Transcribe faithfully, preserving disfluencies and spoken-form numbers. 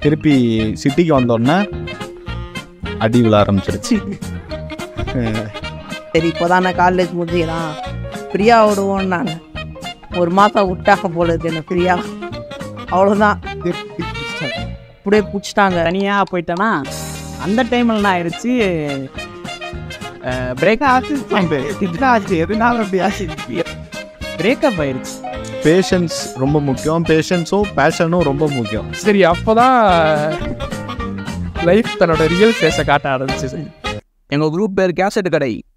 திருப்பி சிட்டிக்கு வந்தோடனே அடி விழ ஆரம்பிச்சிருச்சு. சரி இப்போதானே காலேஜ் முடிஞ்சுக்கலாம் ஃப்ரீயா விடுவோம். நான் ஒரு மாதம் விட்டாங்க போல இருக்கு என்ன ஃப்ரீயா. அவ்வளோதான் இப்படியே பிடிச்சிட்டாங்க. தனியாக போயிட்டேன்னா அந்த டைமில் என்ன ஆயிடுச்சு, பிரேக் ஆச்சு ஆச்சு எதுனாலும் அப்படி ஆச்சு, பிரேக்கப் ஆயிடுச்சு. பேஷன்ஸ் ரொம்ப முக்கியம், பேஷன்ஸும் பேஷனும் ரொம்ப முக்கியம். சரி அப்போதான் லைஃப் தன்னோட ரியல் ஃபேஸை காட்ட ஆரம்பிச்சு. எங்கள் குரூப் பேர் கேசட் கடை.